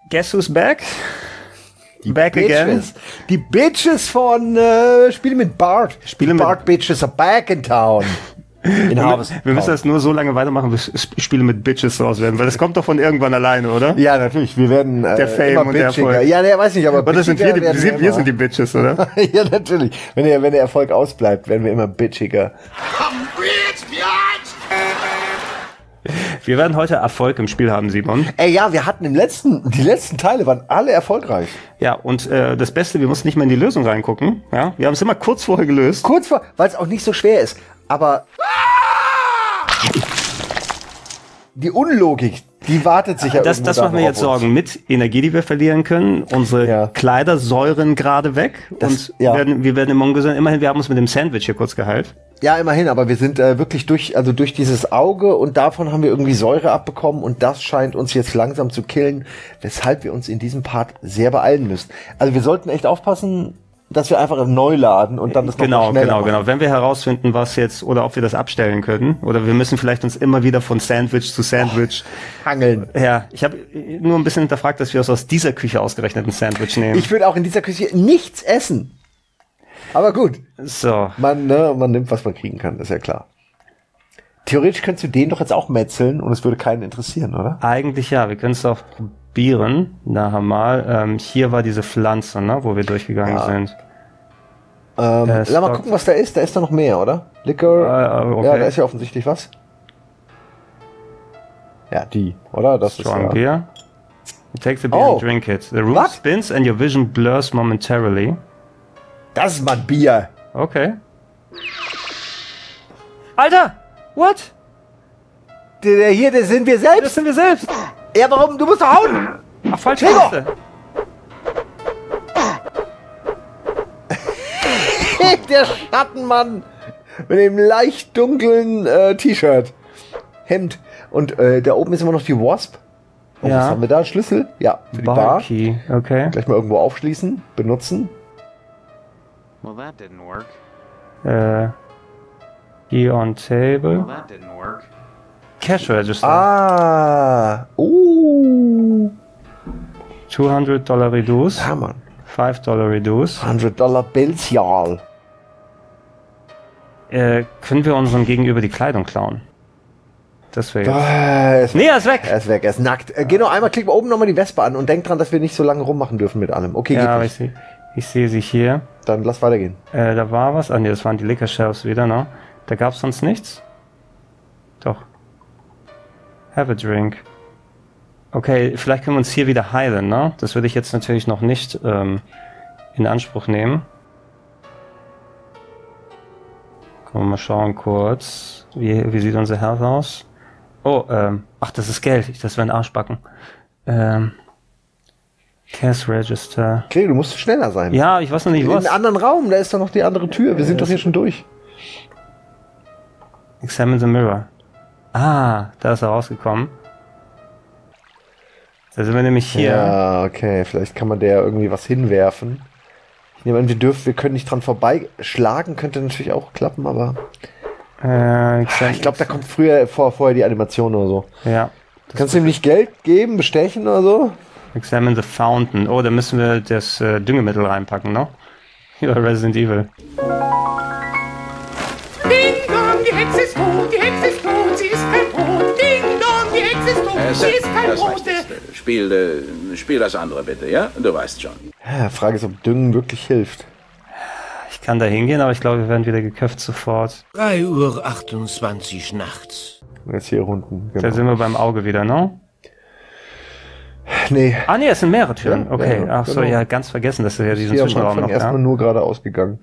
Guess who's back? Back Bitches. again. Die Bitches von Spiele mit Bart. Spiele mit Bart Bitches are back in town. In Harvest. Wir müssen das nur so lange weitermachen, bis Spiele mit Bitches raus werden, weil das kommt doch von irgendwann alleine, oder? Ja, natürlich. Wir werden Der Fame immer und der bitchiger. Erfolg. Ja, der weiß nicht, aber Oder sind bitchiger werden wir immer. sind die Bitches, oder? Ja, natürlich. Wenn der Erfolg ausbleibt, werden wir immer bitchiger. Wir werden heute Erfolg im Spiel haben, Simon. Ey, ja, wir hatten die letzten Teile waren alle erfolgreich. Ja, und das Beste, wir mussten nicht mehr in die Lösung reingucken. Ja, wir haben es immer kurz vorher gelöst. Kurz vor, weil es auch nicht so schwer ist. Aber die Unlogik, die wartet sich ja Das irgendwo machen wir darauf jetzt auf uns. Sorgen. Mit Energie, die wir verlieren können. Unsere Kleider säuren gerade weg. Wir werden im Ungesund. Immerhin, wir haben uns mit dem Sandwich hier kurz geheilt. Ja, immerhin, aber wir sind wirklich durch dieses Auge und davon haben wir irgendwie Säure abbekommen und das scheint uns jetzt langsam zu killen, weshalb wir uns in diesem Part sehr beeilen müssen. Also wir sollten echt aufpassen, dass wir einfach neu laden und dann das noch schneller machen. Genau. Wenn wir herausfinden, was jetzt, oder ob wir das abstellen können, oder wir müssen vielleicht uns immer wieder von Sandwich zu Sandwich hangeln. Ja, ich habe nur ein bisschen hinterfragt, dass wir aus dieser Küche ausgerechnet ein Sandwich nehmen. Ich würde auch in dieser Küche nichts essen. Aber gut. So. Man nimmt, was man kriegen kann, ist ja klar. Theoretisch könntest du den doch jetzt auch metzeln und es würde keinen interessieren, oder? Eigentlich ja, wir können es auch probieren. Nachher mal. Hier war diese Pflanze, ne, wo wir durchgegangen sind. Lass mal gucken, was da ist. Da ist doch noch mehr, oder? Liquor. Okay. Ja, da ist ja offensichtlich was. Ja, die, oder? Das Strong ist Beer. You take the beer and drink it. The room spins and your vision blurs momentarily. Das ist mal ein Bier. Okay. Alter! What? Der sind wir selbst. Das sind wir selbst. Ja, warum? Du musst doch hauen. Ach, falsche Taste. Der Schattenmann mit dem leicht dunklen T-Shirt. Hemd. Und da oben ist immer noch die Wasp. Und was haben wir da? Schlüssel? Ja, für die Bar. Key. Okay. Gleich mal irgendwo aufschließen, benutzen. Well, that didn't work. Key on table. Well, that didn't work. Cash register. Ah. $200 reduce. Ja, Mann. $5 reduce. $100 Bills, können wir unserem Gegenüber die Kleidung klauen? Das wäre jetzt. Nee, er ist weg. Er ist weg, er ist nackt. Genau, einmal klick mal oben nochmal die Wespe an und denk dran, dass wir nicht so lange rummachen dürfen mit allem. Okay, ja, geht nicht. Ich sehe sie hier. Dann lass weitergehen. Da war was. Ah, nee, das waren die Liquor Shelves wieder, ne? Da gab es sonst nichts. Doch. Have a drink. Okay, vielleicht können wir uns hier wieder heilen, ne? Das würde ich jetzt natürlich noch nicht in Anspruch nehmen. Können wir mal schauen kurz. Wie sieht unser Health aus? Oh, ach, das ist Geld. Das wäre ein Arschbacken. Cash Register. Okay, du musst schneller sein. Ja, ich weiß noch nicht was. In einem anderen Raum, da ist doch noch die andere Tür. Wir sind doch hier schon durch. Examine the mirror. Ah, da ist er rausgekommen. Da sind wir nämlich hier. Ja, okay. Vielleicht kann man der irgendwie was hinwerfen. Ich nehme an, wir können nicht dran vorbeischlagen. Könnte natürlich auch klappen, aber... ich glaube, da kommt vorher die Animation oder so. Ja. Kannst du ihm nicht Geld geben, bestechen oder so? Examine the fountain. Oh, da müssen wir das Düngemittel reinpacken, ne? Ja, Resident Evil. Ding dong, die Hexe ist tot, die Hexe ist tot, sie ist kein Brot. Ding dong, die Hexe ist tot, sie ist kein das Brot. reicht jetzt. Spiel das andere bitte, ja? Du weißt schon. Ja, Frage ist, ob Düngen wirklich hilft. Ich kann da hingehen, aber ich glaube, wir werden wieder geköpft sofort. 3:28 Uhr nachts. Jetzt hier unten. Genau. Da sind wir beim Auge wieder, ne? Nee. Ah, nee, es sind mehrere Türen. Ja, okay, ja, ach so, genau. ja, ganz vergessen, dass wir ja diesen Hier am Zwischenraum Anfang noch erstmal nur geradeaus gegangen.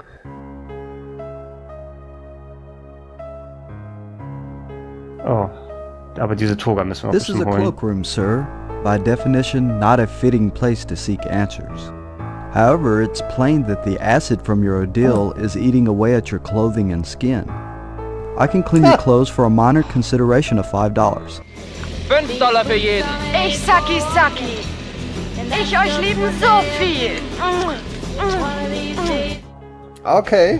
Oh, aber diese Toga müssen wir This is a holen. cloakroom, sir. By definition, not a fitting place to seek answers. However, it's plain that the acid from your ordeal is eating away at your clothing and skin. I can clean your clothes for a minor consideration of $5. $5 für jeden. Ich Saki Saki. Ich euch lieben so viel. Okay.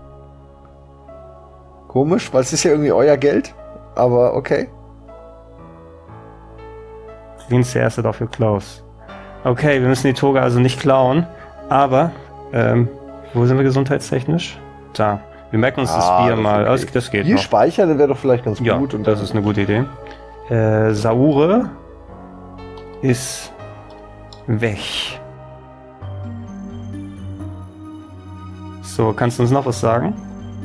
Komisch, weil es ist ja irgendwie euer Geld. Aber okay. Cleans the acid off your clothes. Okay, wir müssen die Toga also nicht klauen. Aber, wo sind wir gesundheitstechnisch? Da. Wir merken uns das Bier mal. Okay. Das geht Hier noch. speichern, dann wäre doch vielleicht ganz Ja, gut. Und das ist eine gute Idee. Saure ist weg. So, kannst du uns noch was sagen?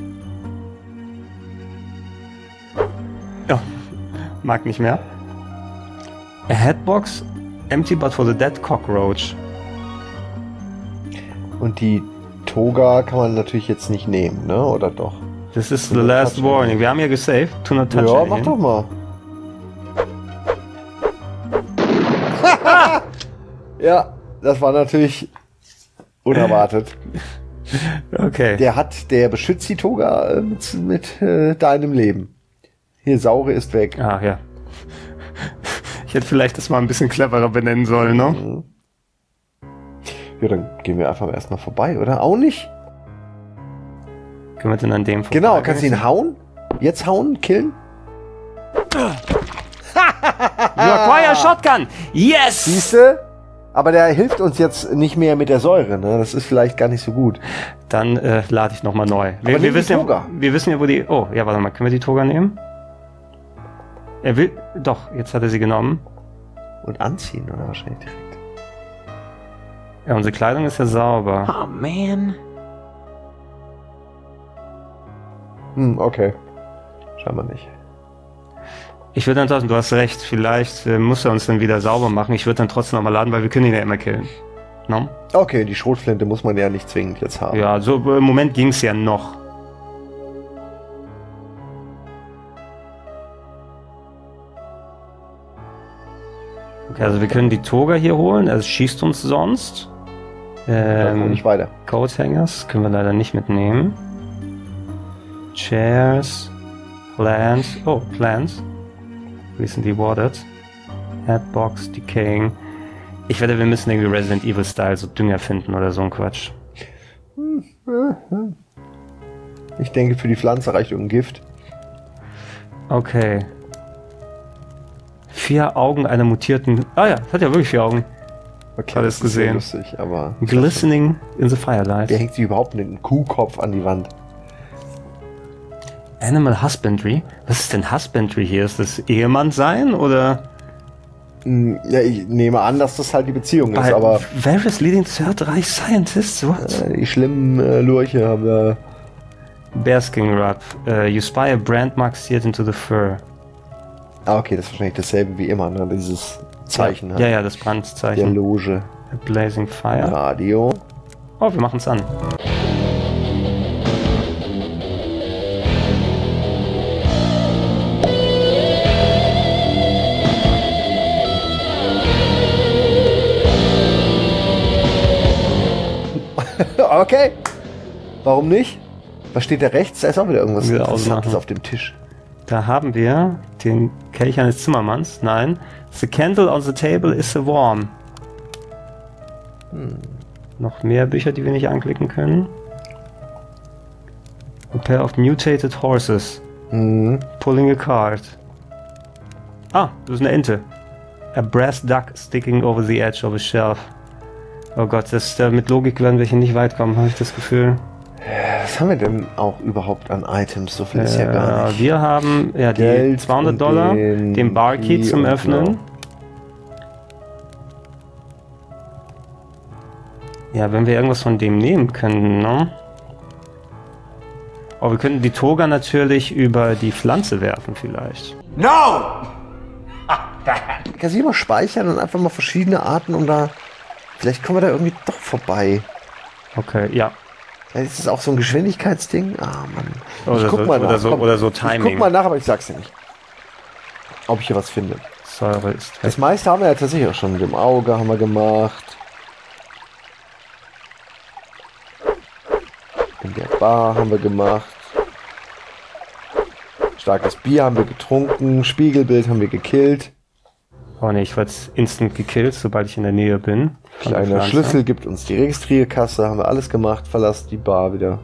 Ja, mag nicht mehr. A headbox, empty but for the dead cockroach. Und die Toga kann man natürlich jetzt nicht nehmen, ne? Oder doch? Das ist the last warning. Wir haben ja gesaved. To not touch Ja, anything. mach doch mal. Ja, das war natürlich unerwartet. Okay. Der beschützt die Toga mit deinem Leben. Hier, Saure ist weg. Ach ja. Ich hätte vielleicht das mal ein bisschen cleverer benennen sollen, ne? Ja, dann gehen wir einfach erstmal vorbei, oder? Auch nicht? Können wir denn an dem vorbei? Genau, kannst du ihn hauen? Jetzt hauen? Killen? You acquire Shotgun! Yes! Siehste? Aber der hilft uns jetzt nicht mehr mit der Säure, ne? Das ist vielleicht gar nicht so gut. Dann lade ich nochmal neu. nimm die wissen Toga. Wir wissen ja, wo die... Oh, ja, warte mal. Können wir die Toga nehmen? Er will... Doch, jetzt hat er sie genommen. Und anziehen, oder? Wahrscheinlich direkt. Ja, unsere Kleidung ist ja sauber. Oh, man. Okay. Scheinbar nicht. Ich würde dann trotzdem... Du hast recht. Vielleicht muss er uns dann wieder sauber machen. Ich würde dann trotzdem nochmal laden, weil wir können ihn ja immer killen. No? Okay, die Schrotflinte muss man ja nicht zwingend jetzt haben. Ja, so im Moment ging es ja noch. Okay, also wir können die Toga hier holen. Es schießt uns sonst. Nicht weiter. Coat Hangers können wir leider nicht mitnehmen. Chairs. Plants. Oh, Plants. Recently watered. Headbox, Decaying. Ich wette, wir müssen irgendwie Resident Evil Style so Dünger finden oder so ein Quatsch. Ich denke, für die Pflanze reicht irgendein Gift. Okay. 4 Augen einer mutierten... Ah ja, hat ja wirklich 4 Augen. Okay, Alles das ist sehr gesehen. lustig, aber... Glistening in the firelight. Der hängt sich überhaupt mit einem Kuhkopf an die Wand. Animal Husbandry? Was ist denn Husbandry hier? Ist das Ehemann sein oder... Ja, ich nehme an, dass das halt die Beziehung ist, aber... Various leading Third Reich Scientists? What? Die schlimmen Lurche haben wir... Bearskin Rub. You spy a brandmark seared into the fur. Ah, okay, das ist wahrscheinlich dasselbe wie immer, ne? Dieses Zeichen. Ja, ja, das Brandzeichen. Der Loge. A blazing fire. Radio. Oh, wir machen's an. Okay. Warum nicht? Was steht da rechts? Da ist auch wieder irgendwas Wieder Interessantes ausmachen. auf dem Tisch. Da haben wir den Kelch eines Zimmermanns. Nein. The candle on the table is a worm. Noch mehr Bücher, die wir nicht anklicken können. A pair of mutated horses. Pulling a card. Ah, das ist eine Ente. A brass duck sticking over the edge of a shelf. Oh Gott, mit Logik werden wir hier nicht weit kommen, habe ich das Gefühl. Was haben wir denn auch überhaupt an Items? So viel ist ja gar nicht. Wir haben ja die Geld $200, und den Barkey zum Öffnen. Genau. Ja, wenn wir irgendwas von dem nehmen können, ne? Oh, wir könnten die Toga natürlich über die Pflanze werfen vielleicht. Kannst du hier mal speichern und einfach mal verschiedene Arten, um da... Vielleicht kommen wir da irgendwie doch vorbei. Okay, ja. Vielleicht ist es auch so ein Geschwindigkeitsding. Ah, Mann. Oder Ich guck so, mal nach. oder so Ich Timing. guck mal nach, aber ich sag's dir nicht. Ob ich hier was finde. Säure ist weg. Das meiste haben wir ja tatsächlich auch schon. Mit dem Auge haben wir gemacht. In der Bar haben wir gemacht. Starkes Bier haben wir getrunken. Spiegelbild haben wir gekillt. Oh ne, ich werde instant gekillt, sobald ich in der Nähe bin. Kleiner Schlüssel gibt uns die Registrierkasse. Haben wir alles gemacht. Verlass die Bar wieder.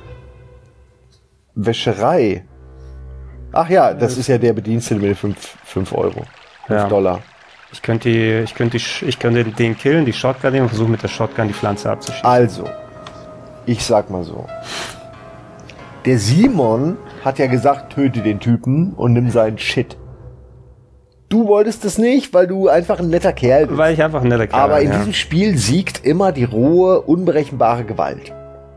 Wäscherei. Ach ja, das ist ja der Bedienstete mit 5 Euro. 5 Ja. Dollar. Ich könnte den killen, die Shotgun nehmen und versuchen mit der Shotgun die Pflanze abzuschießen. Also, ich sag mal so. Der Simon hat ja gesagt, töte den Typen und nimm seinen Shit. Du wolltest es nicht, weil du einfach ein netter Kerl bist. Weil ich einfach ein netter Kerl bin. Aber in diesem Spiel siegt immer die rohe, unberechenbare Gewalt.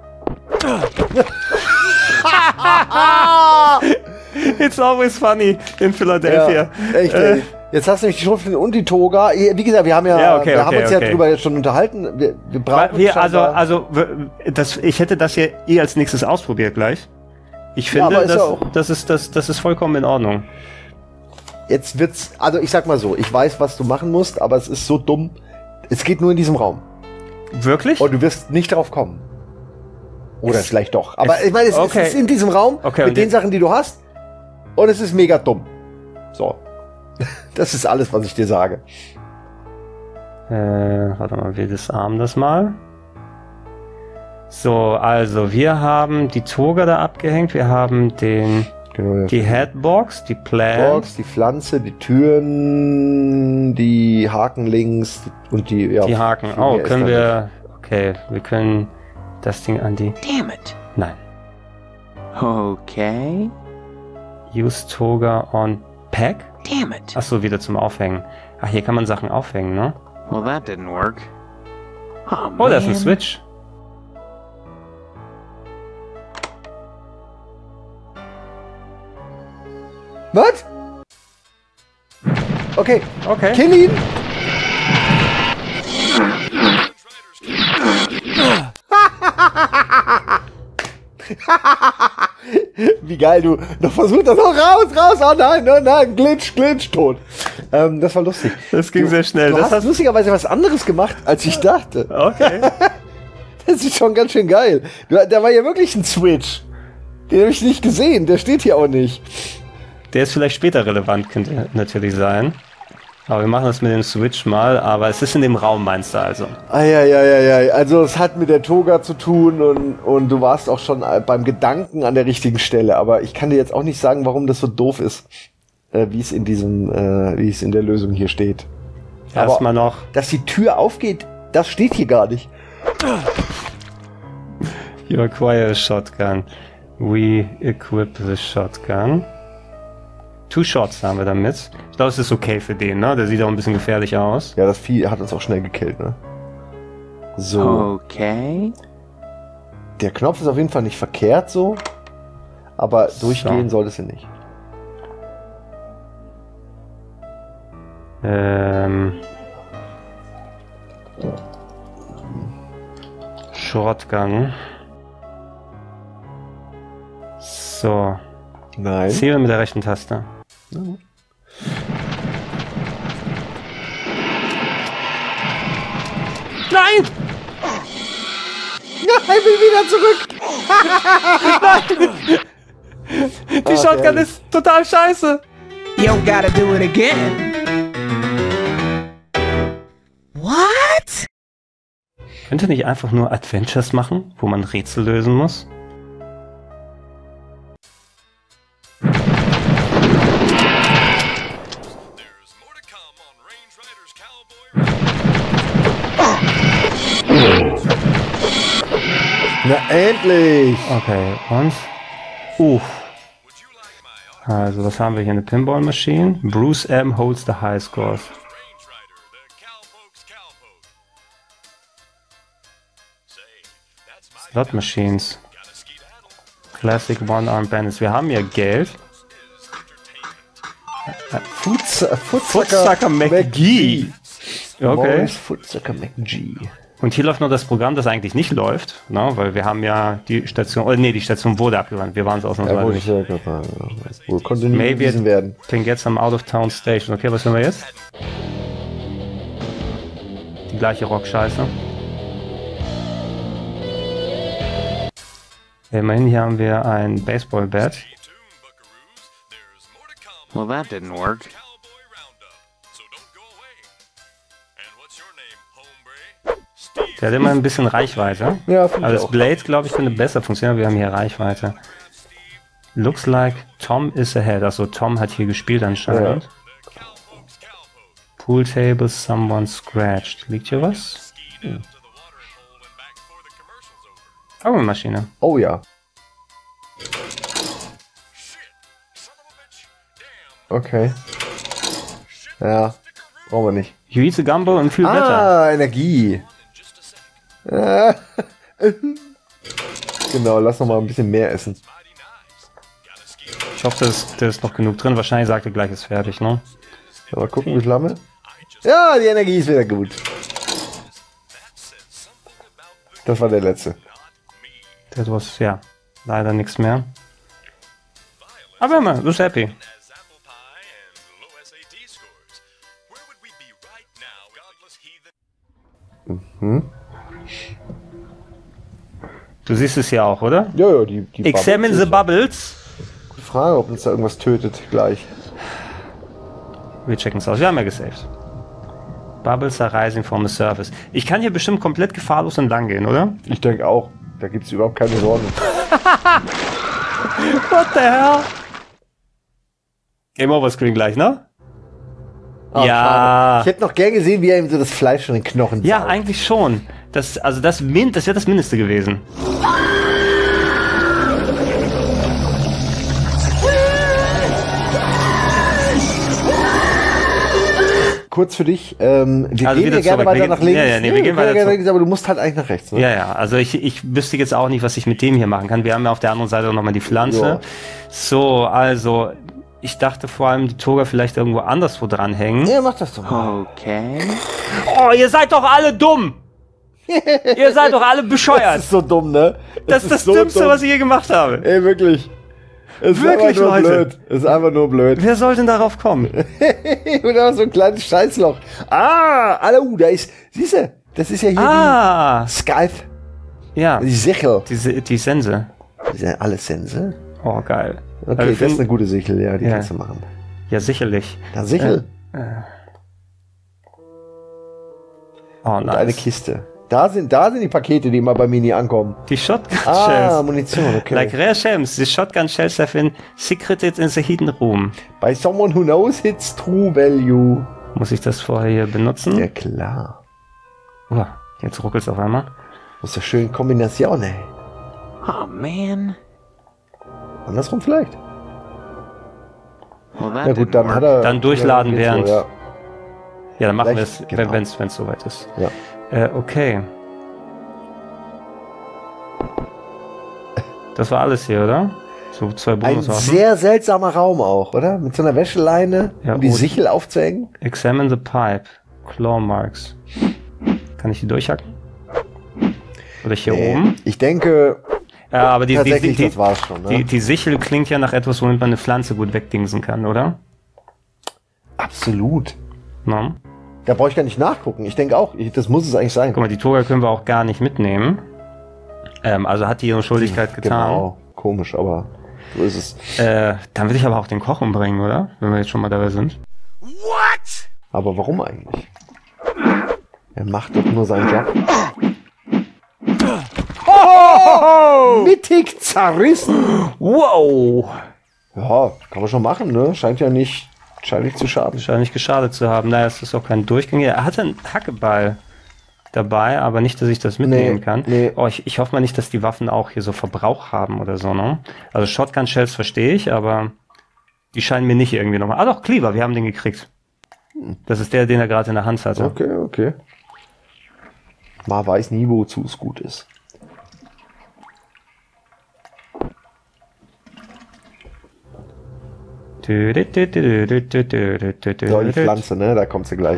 It's always funny in Philadelphia. Ja, echt, jetzt hast du nämlich die Schriften und die Toga. Wie gesagt, wir haben haben uns ja drüber schon unterhalten. Wir brauchen ich hätte das hier als nächstes ausprobiert gleich. Ich finde, das ist vollkommen in Ordnung. Jetzt wird's, also ich sag mal so, ich weiß, was du machen musst, aber es ist so dumm. Es geht nur in diesem Raum. Wirklich? Und du wirst nicht drauf kommen. Oder vielleicht doch. Aber ich meine, es ist in diesem Raum mit den Sachen, die du hast. Und es ist mega dumm. So. Das ist alles, was ich dir sage. Warte mal, wir disarmen das mal. So, also wir haben die Toga da abgehängt. Wir haben die Headbox, die Plant. Die Pflanze, die Türen, die Haken links und die... Ja, die Haken. Oh, können wir... Okay, wir können das Ding an die... Damn it. Nein. Okay. Use Toga on Pack. Damn it. Achso, wieder zum Aufhängen. Ach, hier kann man Sachen aufhängen, ne? Well, that didn't work. Oh, da ist ein Switch. Was? Okay. Okay. Kill ihn! Wie geil, du noch versucht das auch raus, oh nein, Glitch, tot. Das war lustig. Das ging sehr schnell. Du hast lustigerweise was anderes gemacht, als ich dachte. Okay. Das ist schon ganz schön geil. Da war ja wirklich ein Switch. Den habe ich nicht gesehen, der steht hier auch nicht. Der ist vielleicht später relevant, könnte natürlich sein. Aber wir machen das mit dem Switch mal, aber es ist in dem Raum, meinst du also? Also es hat mit der Toga zu tun und du warst auch schon beim Gedanken an der richtigen Stelle, aber ich kann dir jetzt auch nicht sagen, warum das so doof ist, wie es in der Lösung hier steht. Erstmal noch. Dass die Tür aufgeht, das steht hier gar nicht. You acquire a shotgun. We equip the shotgun. 2 Shots haben wir damit. Ich glaube, es ist okay für den, ne? Der sieht auch ein bisschen gefährlich aus. Ja, das Vieh hat uns auch schnell gekillt, ne? So. Okay. Der Knopf ist auf jeden Fall nicht verkehrt so, aber durchgehen solltest du nicht. Shotgun. So. Nein. Ziel mit der rechten Taste. Na gut. Nein! Ja, ich will wieder zurück! Nein! Die Shotgun ist total scheiße! You gotta do it again. What? Könnte nicht einfach nur Adventures machen, wo man Rätsel lösen muss? Na endlich! Okay, und? Also, was haben wir hier? Eine Pinball-Maschine. Bruce M. holds the high scores. Slot Machines. Classic One-Arm Bandits. Wir haben ja Geld. Footsucker McGee. Okay. Footsucker McGee. Und hier läuft noch das Programm, das eigentlich nicht läuft, ne? Weil wir haben ja die Station, die Station wurde abgewandt. Wir waren es ausnahmsweise nicht. Wohl konnte nie bewiesen werden. Can get some out of town station. Okay, was hören wir jetzt? Die gleiche Rock-Scheiße. Immerhin hier haben wir ein Baseball-Bat. Well, that didn't work. Der hat immer ein bisschen Reichweite. Ja, also das Blade, glaube ich, könnte besser funktionieren. Wir haben hier Reichweite. Looks like Tom is ahead. Also Tom hat hier gespielt anscheinend. Pool table, someone scratched. Liegt hier was? Maschine. Oh ja. Okay. Ja, brauchen wir nicht. You eat the gumbo and feel better. Energie. Genau, lass noch mal ein bisschen mehr essen. Ich hoffe, da ist noch genug drin. Wahrscheinlich sagt er gleich, ist fertig, ne? Mal gucken, wie viel haben wir? Ja, die Energie ist wieder gut. Das war der letzte. Das war, ja, leider nichts mehr. Aber immer, du bist happy. Mhm. Du siehst es ja auch, oder? Ja, die Examine the bubbles. Gute Frage, ob uns da irgendwas tötet gleich. Wir checken es aus. Wir haben ja gesaved. Bubbles are rising from the surface. Ich kann hier bestimmt komplett gefahrlos entlang gehen, oder? Ich denke auch. Da gibt es überhaupt keine Sorgen. What the hell? Game Over Screen gleich, ne? Ach, ja. Schade. Ich hätte noch gern gesehen, wie er ihm so das Fleisch von den Knochen saugt. Ja, eigentlich schon. Das wäre das Mindeste gewesen. Kurz für dich, wir gehen ja gerne weiter nach links. Ja, nee, wir gehen weiter links, aber du musst halt eigentlich nach rechts. Ne? Ja, also ich wüsste jetzt auch nicht, was ich mit dem hier machen kann. Wir haben ja auf der anderen Seite nochmal die Pflanze. Ja. So, also, ich dachte vor allem, die Toga vielleicht irgendwo anderswo dranhängen. Ja, mach das doch. Okay. Oh, ihr seid doch alle dumm! Ihr seid doch alle bescheuert! Das ist so dumm, ne? Das ist das so Dümmste, dumm. was ich je gemacht habe. Ey, wirklich. Es Wirklich, ist einfach nur Leute. blöd. Es ist einfach nur blöd. Wer soll denn darauf kommen? Und da so ein kleines Scheißloch. Da ist, siehst du, das ist ja hier die Skype. Ja. Die Sichel. Die Sense. Das ist ja alles Sense. Oh, geil. Okay, das ist eine gute Sichel, ja, die kannst du machen. Ja, sicherlich. Ja, Sichel. Oh, Und nice. eine Kiste. Da sind die Pakete, die immer bei mir nie ankommen. Die Shotgun-Shells. Munition, okay. Like rare gems, the shotgun-shells have been secreted in the hidden room. By someone who knows its true value. Muss ich das vorher hier benutzen? Ja, klar. Oh, jetzt ruckelt's auf einmal. Das ist ja schön Kombination, ey. Oh, man. Andersrum vielleicht. Well, that Ja gut, didn't dann work. hat er... Dann durchladen geht's während. so, ja. Ja, dann machen wir Vielleicht, es, genau. wenn es soweit ist. Ja. Okay. Das war alles hier, oder? So 2 Ein Bonuswaffen. sehr seltsamer Raum auch, oder? Mit so einer Wäscheleine, Ja, um die und- Sichel aufzuhängen. Examine the pipe. Claw marks. Kann ich die durchhacken? Oder hier oben? Ich denke, Ja, aber tatsächlich, das war's schon. Ne? die Sichel klingt ja nach etwas, womit man eine Pflanze gut wegdingsen kann, oder? Absolut. No? Da brauche ich gar nicht nachgucken. Ich denke auch, das muss es eigentlich sein. Guck mal, die Toga können wir auch gar nicht mitnehmen. Also hat die ihre Schuldigkeit getan. Genau, komisch, aber so ist es. Dann will ich aber auch den Koch umbringen, oder? Wenn wir jetzt schon mal dabei sind. Aber warum eigentlich? Er macht doch nur seinen Job. Oh! Mittig zerrissen! Wow! Ja, kann man schon machen, ne? Scheint nicht zu schaden. Scheint nicht geschadet zu haben. Naja, es ist auch kein Durchgang. Er hatte einen Hackeball dabei, aber nicht, dass ich das mitnehmen kann. Nee. Oh, ich hoffe mal nicht, dass die Waffen auch hier so Verbrauch haben oder so, ne? Also Shotgun-Shells verstehe ich, aber die scheinen mir nicht irgendwie nochmal... Ah doch, Cleaver, wir haben den gekriegt. Das ist der, den er gerade in der Hand hatte. Okay. Man weiß nie, wozu es gut ist. So, die Pflanze, ne? Da kommt sie gleich.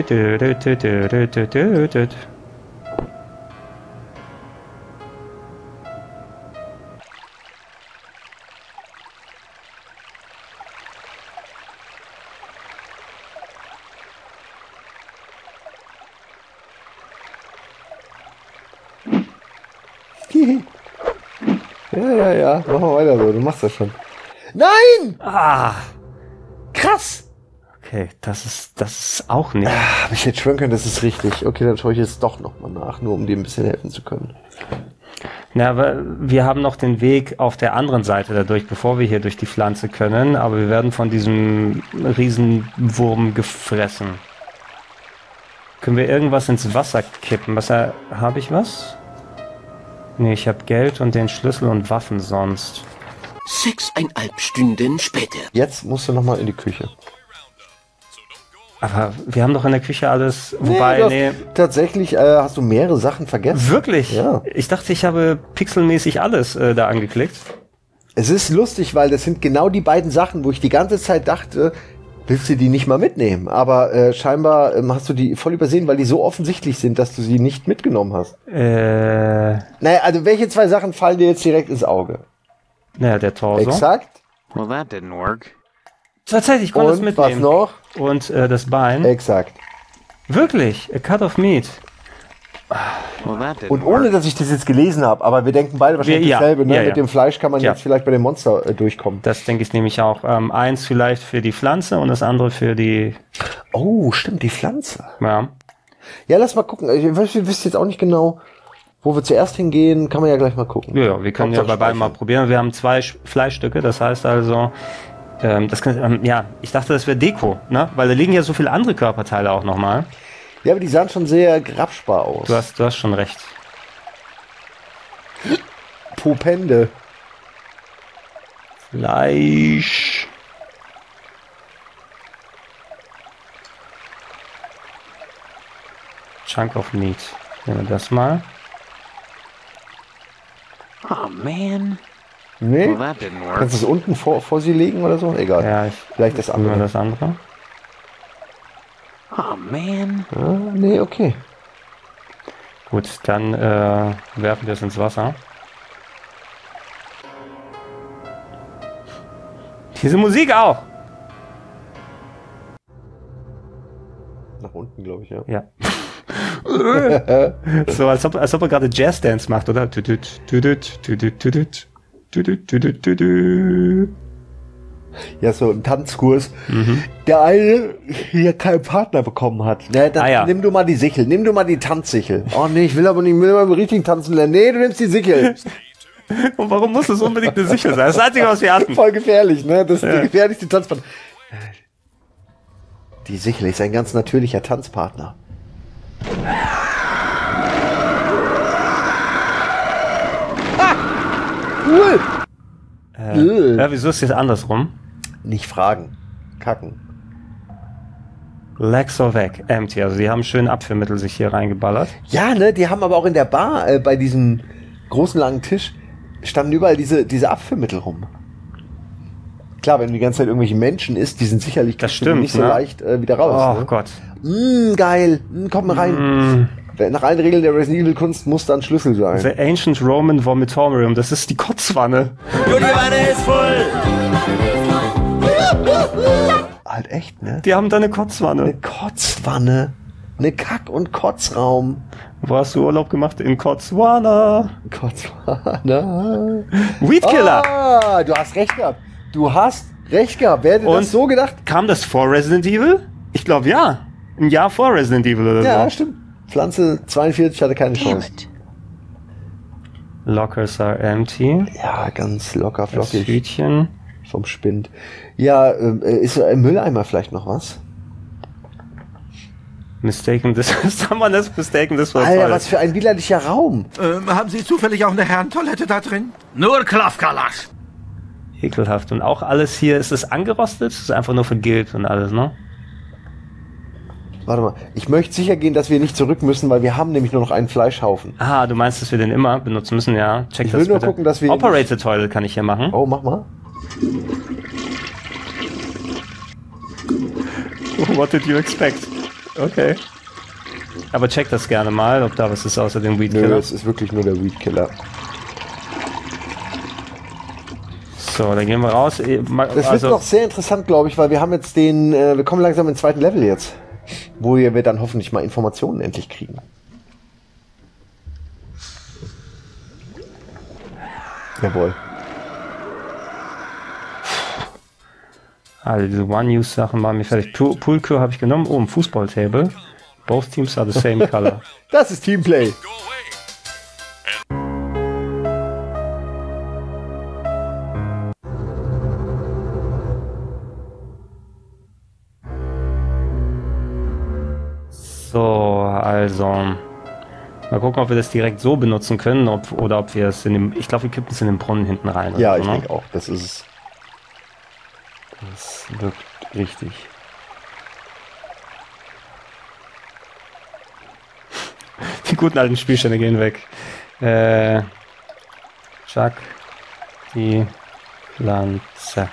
Ja. Machen wir weiter so. Du machst das schon. Nein! Ah! Krass! Okay, das ist auch nicht. Hab ich jetzt schwören können, das ist richtig. Okay, dann schaue ich jetzt doch nochmal nach, nur um dir ein bisschen helfen zu können. Na, aber wir haben noch den Weg auf der anderen Seite dadurch, bevor wir hier durch die Pflanze können, aber wir werden von diesem Riesenwurm gefressen. Können wir irgendwas ins Wasser kippen? Habe ich was? Nee, ich habe Geld und den Schlüssel und Waffen sonst. 6,5 Stunden später. Jetzt musst du nochmal in die Küche. Aber wir haben doch in der Küche alles... Wobei, Tatsächlich hast du mehrere Sachen vergessen. Wirklich? Ja. Ich dachte, ich habe pixelmäßig alles da angeklickt. Es ist lustig, weil das sind genau die beiden Sachen, wo ich die ganze Zeit dachte, willst du die nicht mal mitnehmen? Aber scheinbar hast du die voll übersehen, weil die so offensichtlich sind, dass du sie nicht mitgenommen hast. Naja, also welche 2 Sachen fallen dir jetzt direkt ins Auge? Naja, der Torso. Exakt. Well, that didn't work. Tatsächlich, ich konnte es Und mitnehmen. was noch? Und das Bein. Exakt. Wirklich, a cut of meat. Well, that didn't Und ohne, dass ich das jetzt gelesen habe, aber wir denken beide wahrscheinlich dasselbe, ne? Ja, ja. Mit dem Fleisch kann man Ja. jetzt vielleicht bei dem Monster durchkommen. Das denke ich nämlich auch. Eins vielleicht für die Pflanze und das andere für die... Oh, stimmt, die Pflanze. Ja. Ja, lass mal gucken. Ich weiß, wir wissen jetzt auch nicht genau, wo wir zuerst hingehen. Kann man ja gleich mal gucken. Ja, wir können ja Hauptsache bei beiden mal speichern. probieren. Wir haben 2 Fleischstücke, das heißt also... das kann, ja, ich dachte, das wäre Deko, ne? Weil da liegen ja so viele andere Körperteile auch nochmal. Ja, aber die sahen schon sehr grapschbar aus. Du hast schon recht. Popende. Fleisch. Chunk of Meat. Nehmen wir das mal. Oh, man. Nee? Well, that didn't work. Kannst du es unten vor sie legen oder so? Egal. Ja, Vielleicht das nehmen wir andere. das andere. Oh, man. Ah, nee, okay. Gut, dann werfen wir es ins Wasser. Diese Musik auch. Nach unten, glaube ich, ja. Ja. So, als ob er gerade Jazzdance macht, oder? Tudut, tudut, tudut, tudut, tudut, tudut, tudut. Ja, so im Tanzkurs. Der eine hier keinen Partner bekommen hat. Ne, dann ja. nimm du mal die Sichel, nimm du mal die Tanzsichel. Oh nee, ich will aber nicht, will mal richtig tanzen lernen. Nee, du nimmst die Sichel. Und warum muss es unbedingt eine Sichel sein? Das ist das Einzige, was wir hatten. Voll gefährlich, ne? Das ist die gefährlichste Tanzpartner. Die Sichel ist ein ganz natürlicher Tanzpartner. Cool. Ja, wieso ist es jetzt andersrum? Nicht fragen. Kacken. Legs are weg, empty. Also die haben schön Abführmittel sich hier reingeballert. Ja, ne? Die haben aber auch in der Bar bei diesem großen langen Tisch standen überall diese Abführmittel rum. Klar, wenn du die ganze Zeit irgendwelche Menschen isst, die sind sicherlich Das stimmt, nicht so ne? leicht wieder raus. Oh ne? Gott. Geil. Komm mal rein. Nach allen Regeln der Resident Evil Kunst muss da ein Schlüssel sein. The Ancient Roman Vomitorium, das ist die Kotzwanne. Halt echt, ne? Die haben da eine Kotzwanne. Eine Kotzwanne. Eine Kack- und Kotzraum. Wo hast du Urlaub gemacht? In Kotzwana. Kotzwanne. Weedkiller. Ah, du hast recht gehabt. Du hast recht gehabt. Wer hätte Und das so gedacht? Kam das vor Resident Evil? Ich glaube ja. Ein Jahr vor Resident Evil oder Ja, so. stimmt. Pflanze 42 hatte keine Chance. Lockers are empty. Ja, ganz locker, Das flockig. Hütchen. Vom Spind. Ja, ist im Mülleimer vielleicht noch was? Mistaken this. Someone has mistaken this for a Alter, toilet. was für ein widerlicher Raum. Haben Sie zufällig auch eine Herrentoilette da drin? Nur Klafkalasch. Ekelhaft. Und auch alles hier, ist es angerostet? Es ist einfach nur vergilbt und alles, ne? Warte mal, ich möchte sicher gehen, dass wir nicht zurück müssen, weil wir haben nämlich nur noch einen Fleischhaufen. Ah, du meinst, dass wir den immer benutzen müssen? Ja, check Ich das will nur bitte. gucken, dass wir- Operator Toilet kann ich hier machen. Oh, mach mal. What did you expect? Okay. Aber check das gerne mal, ob da was ist außer dem Nö, Weedkiller. es ist wirklich nur der Weedkiller. So, dann gehen wir raus. Das wird noch sehr interessant, glaube ich, weil wir haben jetzt wir kommen langsam in den zweiten Level jetzt. Wo wir dann hoffentlich mal Informationen endlich kriegen. Jawohl. Also diese One-Use-Sachen waren mir fertig. Poolcue habe ich genommen. Oh, ein Fußballtable. Both teams are the same color. Das ist Teamplay. So, Also, mal gucken, ob wir das direkt so benutzen können, oder ob wir es in dem, ich glaube, wir kippen es in den Brunnen hinten rein. Ja, oder ich so, ne? denke auch, das ist es. Das wirkt richtig. Die guten alten Spielstände gehen weg. Chuck die Pflanze.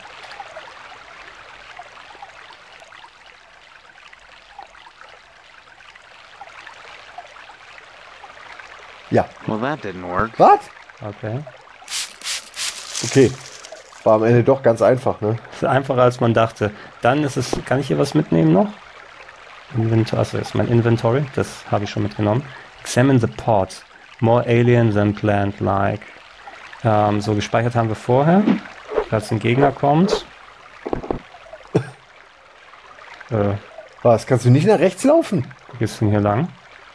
Ja. Well, that didn't work. Was? Okay. Okay. War am Ende doch ganz einfach, ne? Das ist einfacher als man dachte. Dann ist es, kann ich hier was mitnehmen noch? Inventory, also ist mein Inventory, das habe ich schon mitgenommen. Examine the pot. More alien than planned like. So gespeichert haben wir vorher, falls ein Gegner kommt. Was? Kannst du nicht nach rechts laufen? Wie geht's denn hier lang?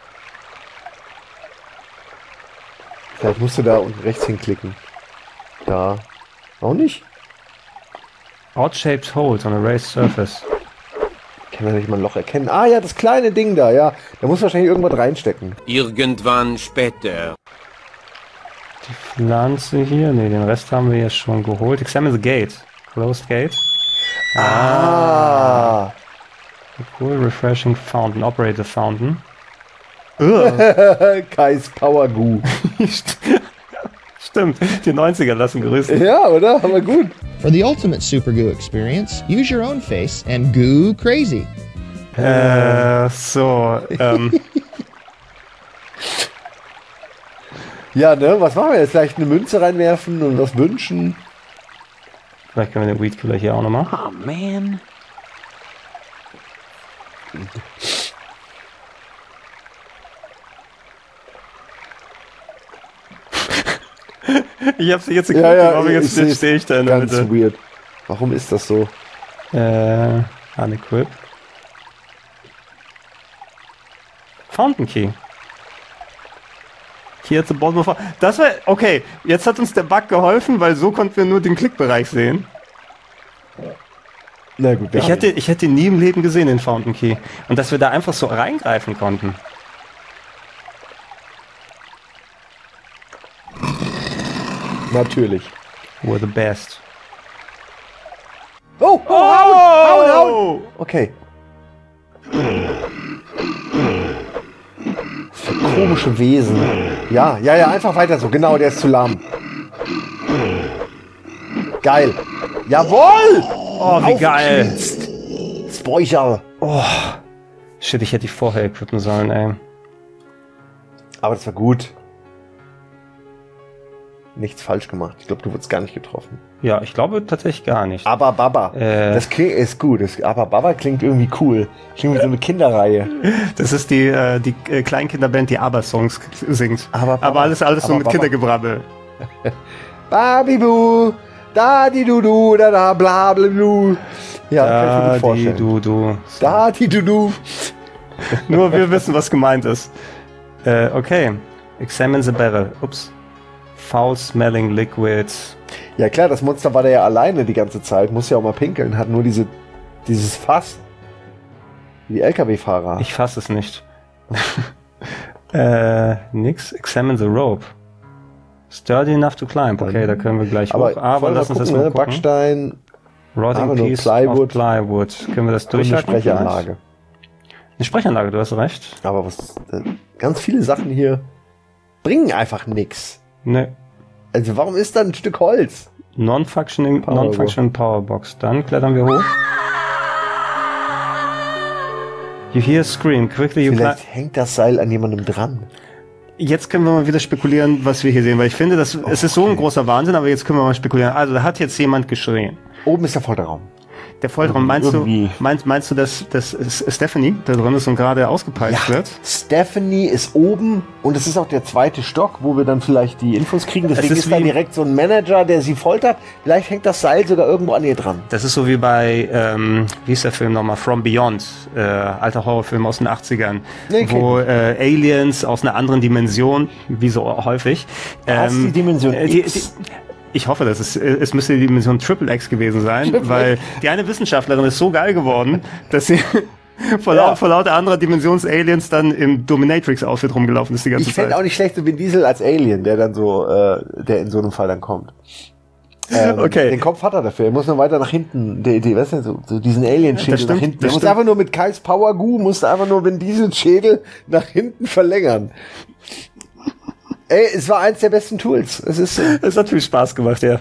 Vielleicht musst du da unten rechts hinklicken. Da. Auch nicht? Odd-shaped holes on a raised surface. Ich kann ja nicht mal ein Loch erkennen. Ah ja, das kleine Ding da, ja. Da muss wahrscheinlich irgendwas reinstecken. Irgendwann später. Die Pflanze hier, ne, den Rest haben wir ja schon geholt. Examine the gate. Closed gate. Ah. Cool, refreshing fountain. Operate the fountain. Kais Power Goo. Stimmt, die 90er lassen grüßen. Ja, oder? Aber gut. For the ultimate Super Goo experience, use your own face and goo crazy. Ja, ne? Was machen wir jetzt? Vielleicht eine Münze reinwerfen und was wünschen? Vielleicht können wir den Weedkiller hier auch nochmal. Oh, man. Ich hab's jetzt geguckt, aber jetzt stehe ich da in der Ganz Mitte. weird. Warum ist das so? Unequip. Fountain Key. Hier at the bottom of... Das war... Okay, jetzt hat uns der Bug geholfen, weil so konnten wir nur den Klickbereich sehen. Na gut, ich hätte nie im Leben gesehen, den Fountain Key. Und dass wir da einfach so reingreifen konnten. Natürlich. We're the best. Oh! Hauen! Okay. Was für komische Wesen. Ja, einfach weiter so. Genau, der ist zu lahm. Geil. Jawohl! Oh, wie geil. Spoicher. Oh. Shit, ich hätte die vorher equippen sollen, ey. Aber das war gut. Nichts falsch gemacht. Ich glaube, du wurdest gar nicht getroffen. Ja, ich glaube tatsächlich gar nicht. Aber Baba. Das ist gut. Aber Baba klingt irgendwie cool. Klingt wie so eine Kinderreihe. Das ist die Kleinkinderband, die ABBA-Songs singt. Aber alles so mit Kindergebrabbel. Babibu, da di du du, da da bla bla blu. Ja, kann ich mir gut vorstellen. Du. Da di du. Nur wir wissen, was gemeint ist. Okay. Examine the barrel. Ups. Foul-smelling liquid. Ja klar, das Monster war da ja alleine die ganze Zeit. Muss ja auch mal pinkeln. Hat nur dieses Fass. Wie LKW-Fahrer. Ich fasse es nicht. Nix. Examine the rope. Sturdy enough to climb. Okay, da können wir gleich hoch. Aber lass uns das mal gucken. Backstein. Rotting piece of plywood. Können wir das durchhalten? Eine Sprechanlage. Eine Sprechanlage, du hast recht. Aber ganz viele Sachen hier bringen einfach nichts. Ne. Also warum ist da ein Stück Holz? Non-functioning Powerbox. Dann klettern wir hoch. You hear a scream. Quickly Vielleicht hängt das Seil an jemandem dran. Jetzt können wir mal wieder spekulieren, was wir hier sehen, weil ich finde, es ist so ein großer Wahnsinn, aber jetzt können wir mal spekulieren. Also, da hat jetzt jemand geschrien. Oben ist der Folterraum. Der Folterraum, meinst du, dass Stephanie da drin ist und gerade ausgepeitscht wird? Stephanie ist oben und es ist auch der zweite Stock, wo wir dann vielleicht die Infos kriegen. Deswegen ist da direkt so ein Manager, der sie foltert. Vielleicht hängt das Seil sogar irgendwo an ihr dran. Das ist so wie bei, wie ist der Film nochmal? From Beyond, alter Horrorfilm aus den 80ern, wo Aliens aus einer anderen Dimension, wie so häufig. Die Dimension X. Ich hoffe, es müsste die Dimension Triple X gewesen sein, weil die eine Wissenschaftlerin ist so geil geworden, dass sie vor lauter anderer Dimensions-Aliens dann im Dominatrix-Outfit rumgelaufen ist die ganze Ich Zeit. fände auch nicht schlecht, so Vin Diesel als Alien, der dann so, der in so einem Fall dann kommt. Okay. Den Kopf hat er dafür. Er muss noch weiter nach hinten. Weißt du, so diesen Alien-Schädel nach hinten. Der muss einfach nur mit Kais Power Goo, musste einfach nur Vin Diesel Schädel nach hinten verlängern. Ey, es war eins der besten Tools. Es hat viel Spaß gemacht, ja.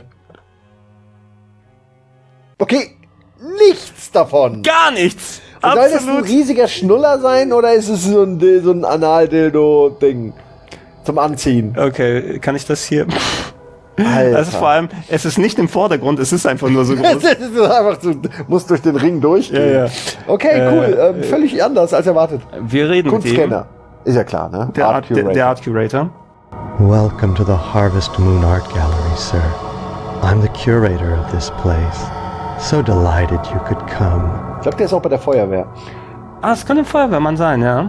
Okay, nichts davon. Gar nichts. Und soll das ein riesiger Schnuller sein oder ist es so ein Anal-Dildo-Ding zum Anziehen? Okay, kann ich das hier... Alter. Also vor allem, es ist nicht im Vordergrund, es ist einfach nur so groß. Es ist einfach so, muss durch den Ring durchgehen. Ja. Okay, cool. Völlig anders als erwartet. Wir reden mit ihm. Kunstscanner. Ist ja klar, ne? Der Art Curator. Welcome to the Harvest Moon Art Gallery, sir. I'm the curator of this place. So delighted you could come. Ich glaube, der ist auch bei der Feuerwehr. Ah, es kann ein Feuerwehrmann sein, ja.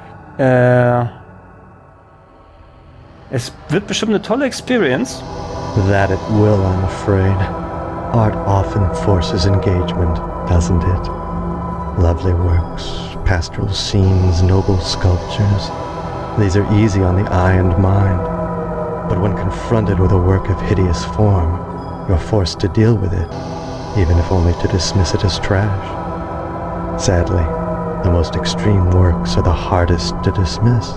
Es wird bestimmt eine tolle Experience. That it will, I'm afraid. Art often forces engagement, doesn't it? Lovely works, pastoral scenes, noble sculptures. These are easy on the eye and mind. But when confronted with a work of hideous form, you're forced to deal with it, even if only to dismiss it as trash. Sadly, the most extreme works are the hardest to dismiss.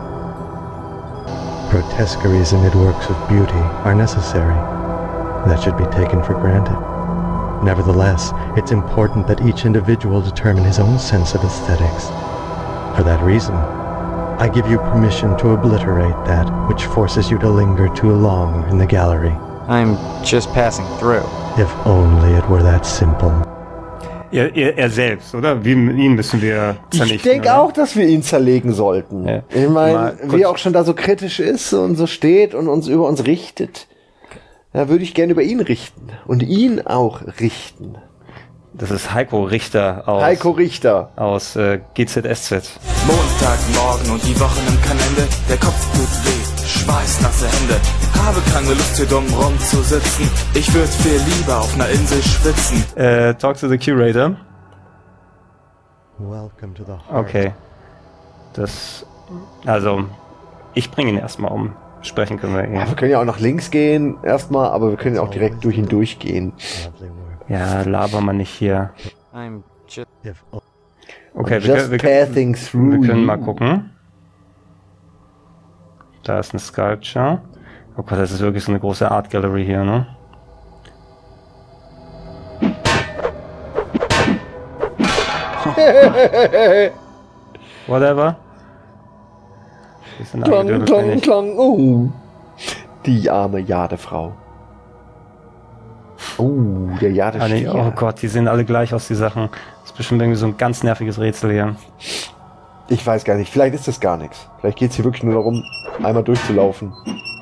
Grotesqueries amid works of beauty are necessary. That should be taken for granted. Nevertheless, it's important that each individual determine his own sense of aesthetics. For that reason, I give you permission to obliterate that which forces you to linger too long in the gallery. I'm just passing through. If only it were that simple. Er selbst, oder? Wie ihn müssen wir zernichten. Ich denke auch, dass wir ihn zerlegen sollten. Ja. Ich meine, wie er auch schon da so kritisch ist und so steht und uns über uns richtet, da würde ich gerne über ihn richten. Und ihn auch richten. Das ist Heiko Richter aus GZSZ. Montagmorgen und die Wochen im Kalender. Der Kopf tut weh, schweißnasse Hände. Habe keine Lust hier dumm rumzusitzen. Ich würde viel lieber auf einer Insel schwitzen. Talk to the Curator. Welcome to the heart. Okay. Also, ich bringe ihn erstmal um. Sprechen können wir ihn. Ja, wir können ja auch nach links gehen erstmal, aber wir können ja auch direkt durch ihn durchgehen. Ja, laber mal nicht hier. Okay, wir können mal gucken. Da ist eine Sculpture. Oh Gott, das ist wirklich so eine große Art Gallery hier, ne? Whatever. Klang, klang, klang. Oh. Die arme Jadefrau. Oh, der Jadestier. Oh Gott, die sehen alle gleich aus, die Sachen. Das ist bestimmt irgendwie so ein ganz nerviges Rätsel hier. Ich weiß gar nicht, vielleicht ist das gar nichts. Vielleicht geht es hier wirklich nur darum, einmal durchzulaufen.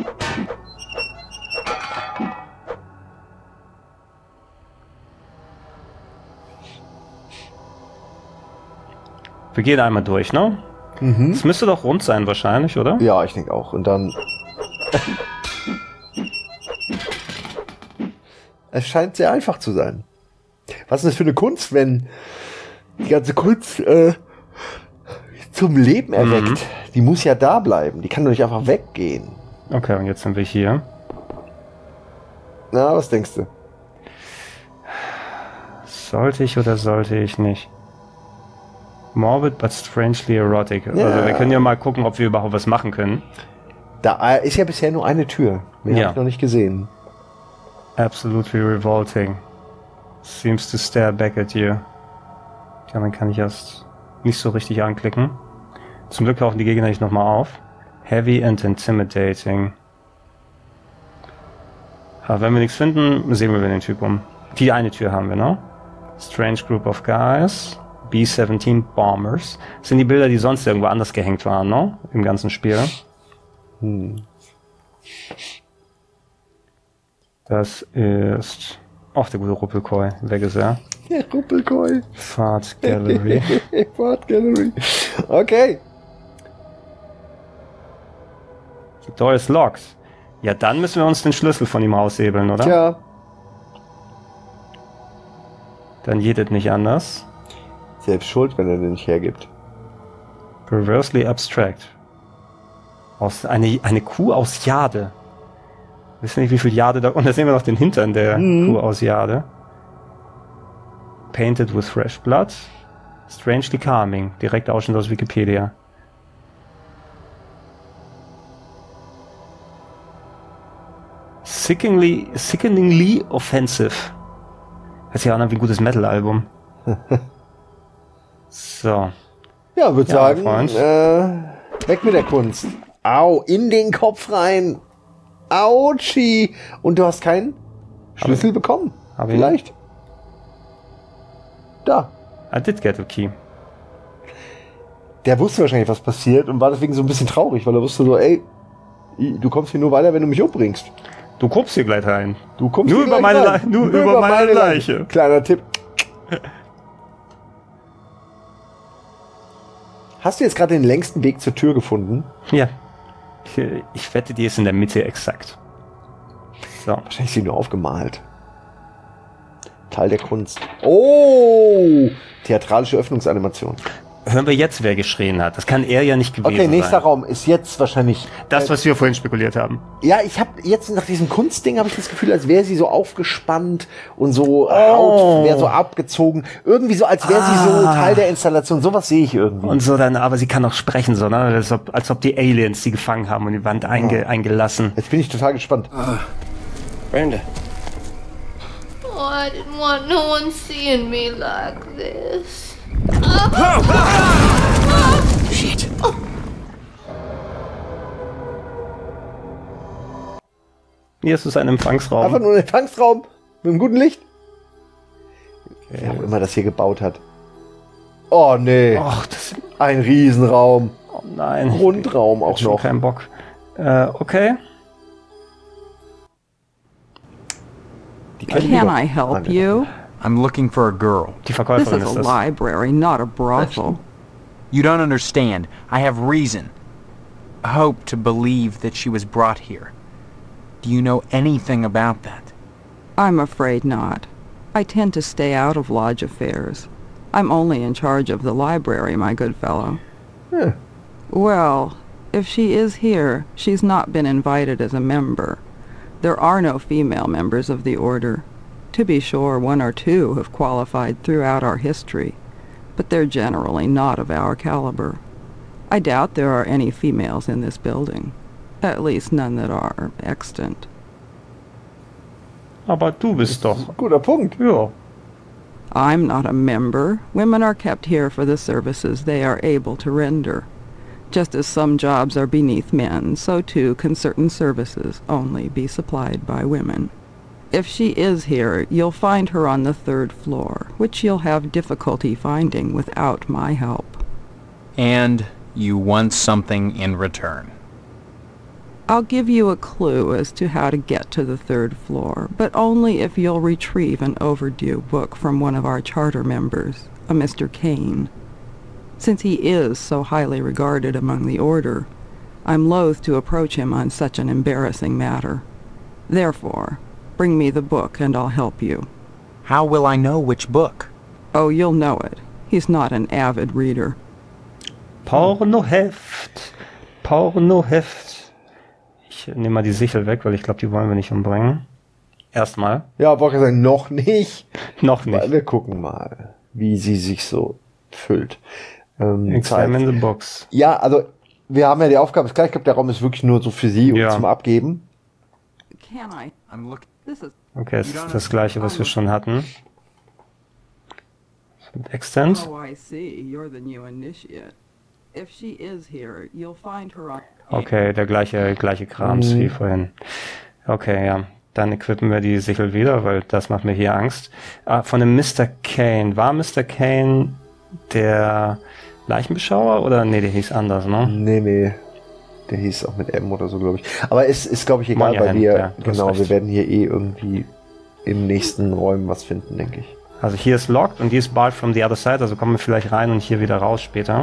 Wir gehen einmal durch, ne? Mhm. Es müsste doch rund sein wahrscheinlich, oder? Ja, ich denke auch. Und dann... Es scheint sehr einfach zu sein. Was ist das für eine Kunst, wenn die ganze Kunst zum Leben erweckt? Mhm. Die muss ja da bleiben. Die kann doch nicht einfach weggehen. Okay, und jetzt sind wir hier. Na, was denkst du? Sollte ich oder sollte ich nicht? Morbid but strangely erotic. Ja. Also wir können ja mal gucken, ob wir überhaupt was machen können. Da ist ja bisher nur eine Tür. Mehr habe ich noch nicht gesehen. Absolutely revolting. Seems to stare back at you. Ja, dann kann ich erst nicht so richtig anklicken. Zum Glück tauchen die Gegner nicht nochmal auf. Heavy and intimidating. Aber wenn wir nichts finden, sehen wir den Typ um. Die eine Tür haben wir, ne? Strange group of guys. B-17 Bombers. Das sind die Bilder, die sonst irgendwo anders gehängt waren, ne? Im ganzen Spiel. Das ist... Ach, der gute Ruppelkoi. Weg ist er. Ja, Ruppelkoi. Fahrt Gallery. Fahrt Gallery. Okay. The door is locked. Ja, dann müssen wir uns den Schlüssel von ihm raushebeln, oder? Tja. Dann geht es nicht anders. Selbst schuld, wenn er den nicht hergibt. Perversely abstract. Eine Kuh aus Jade. Wissen nicht, wie viel Jade da... Und da sehen wir noch den Hintern der Kuh aus Jade. Painted with fresh blood. Strangely calming. Direkt Ausschnitt aus Wikipedia. Sickeningly offensive. Hört sich an wie ein gutes Metal-Album. So. Ja, würde sagen, weg mit der Kunst. Au, in den Kopf rein. Autschi. Und du hast keinen Schlüssel bekommen. Vielleicht. Da. I did get a key. Der wusste wahrscheinlich, was passiert und war deswegen so ein bisschen traurig, weil er wusste so, ey, du kommst hier nur weiter, wenn du mich umbringst. Du kommst hier gleich rein. Du kommst nur hier über gleich rein. Nur über meine Leiche. Kleiner Tipp. Hast du jetzt gerade den längsten Weg zur Tür gefunden? Ja. Ich wette, die ist in der Mitte exakt. So. Wahrscheinlich ist sie nur aufgemalt. Teil der Kunst. Oh! Theatralische Öffnungsanimation. Hören wir jetzt, wer geschrien hat. Das kann er ja nicht gewesen sein. Okay, nächster Raum ist jetzt wahrscheinlich... Das, was wir vorhin spekuliert haben. Ja, ich habe jetzt nach diesem Kunstding habe ich das Gefühl, als wäre sie so aufgespannt und so Haut wäre so abgezogen. Irgendwie so, als wäre sie so Teil der Installation. Sowas sehe ich irgendwie. Und so dann, aber sie kann auch sprechen, so, ne? Als ob die Aliens sie gefangen haben und die Wand eingelassen. Jetzt bin ich total gespannt. Brenda. Oh, I didn't want no one seeing me like this. Shit. Hier ist es ein Empfangsraum. Einfach nur ein Empfangsraum mit einem guten Licht. Okay. Wer auch immer das hier gebaut hat. Oh nee. Och, ein Riesenraum. Oh nein. Rundraum auch noch. Kein Bock. Okay. Can I help you? I'm looking for a girl. Die Verkäuferin This is a library, not a brothel. You don't understand. I have reason. Hope to believe that she was brought here. Do you know anything about that? I'm afraid not. I tend to stay out of lodge affairs. I'm only in charge of the library, my good fellow. Yeah. Well, if she is here, she's not been invited as a member. There are no female members of the order. To be sure, one or two have qualified throughout our history, but they're generally not of our caliber. I doubt there are any females in this building. At least none that are extant. Aber du bist doch. Guter Punkt. Ja. I'm not a member. Women are kept here for the services they are able to render. Just as some jobs are beneath men, so too can certain services only be supplied by women. If she is here, you'll find her on the 3rd floor, which you'll have difficulty finding without my help. And you want something in return. I'll give you a clue as to how to get to the 3rd floor, but only if you'll retrieve an overdue book from one of our charter members, a Mr. Kane. Since he is so highly regarded among the Order, I'm loath to approach him on such an embarrassing matter. Therefore, bring me the book and I'll help you. How will I know which book? Oh, you'll know it. He's not an avid reader. Pornoheft. Pornoheft. Ich nehme mal die Sichel weg, weil ich glaube, die wollen wir nicht umbringen. Erstmal. Ja, wollte ich sagen, noch nicht. Noch nicht. Wir gucken mal, wie sie sich so füllt. Exam in the box. Ja, also wir haben ja die Aufgabe, ist klar, ich glaube, der Raum ist wirklich nur so für sie und zum Abgeben. Okay, es ist das gleiche, was wir schon hatten. Mit Extend. Oh, I see. You're the new initiate. If she is here, you'll find her on... Okay, der gleiche Krams wie vorhin. Okay, ja. Dann equippen wir die Sichel wieder, weil das macht mir hier Angst. Von dem Mr. Kane. War Mr. Kane der Leichenbeschauer oder? Nee, der hieß anders, ne? Nee. Der hieß auch mit M oder so, glaube ich. Aber es ist, glaube ich, egal, weil wir, wir werden hier irgendwie im nächsten Räumen was finden, denke ich. Also hier ist locked und die ist barred from the other side, also kommen wir vielleicht rein und hier wieder raus später.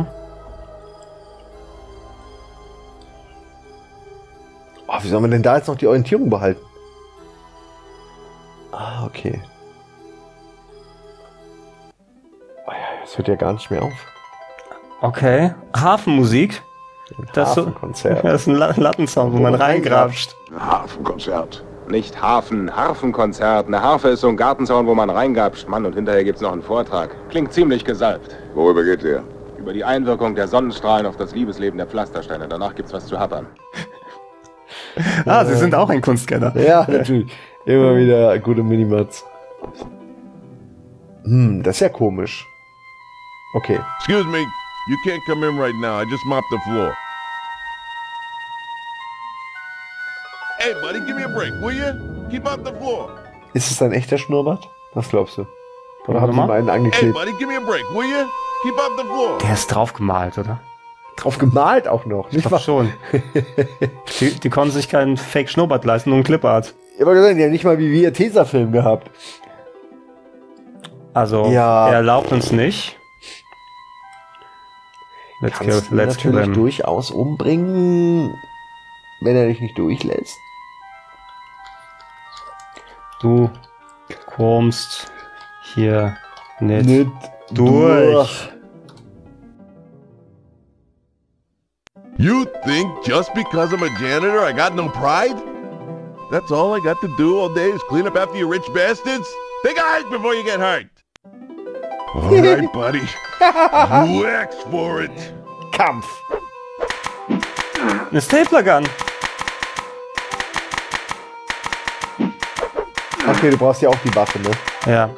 Oh, wie soll man denn da jetzt noch die Orientierung behalten? Ah, okay. Oh, ja, Das hört ja gar nicht mehr auf. Okay. Hafenmusik. Das Hafenkonzert. Das ist ein Lattensound, wo man reingrapscht. Hafenkonzert. Nicht Hafen, Harfenkonzert. Eine Harfe ist so ein Gartenzaun, wo man reingapscht. Mann, und hinterher gibt's noch einen Vortrag. Klingt ziemlich gesalbt. Worüber geht der? Über die Einwirkung der Sonnenstrahlen auf das Liebesleben der Pflastersteine. Danach gibt's was zu happern. Ah, Sie sind auch ein Kunstkenner. Ja, natürlich. Immer wieder gute Minimats. Das ist ja komisch. Okay. Excuse me, you can't come in right now. I just mopped the floor. Hey, buddy, give me a break, will you? Keep up the floor. Ist es ein echter Schnurrbart? Was glaubst du? Oder Warte haben sie mal. mal einen Hey, angeklebt? buddy, give me a break, will you? Keep up the floor. Der ist drauf gemalt, oder? Drauf gemalt auch noch. Ich glaube schon. die konnten sich keinen Fake-Schnurrbart leisten, nur einen Clipart. Ich habe gesagt, die haben nicht mal wie wir Tesafilm gehabt. Also, Ja. er erlaubt uns nicht. Kannst du natürlich durchaus umbringen, wenn er dich nicht durchlässt. Du kommst hier nicht durch. You think just because I'm a janitor I got no pride? That's all I got to do all day is clean up after you rich bastards? Take a hike before you get hurt. All right, buddy. You asked for it. Kampf. Eine Stapler Gun. Okay, du brauchst ja auch die Waffe, ne? Ja.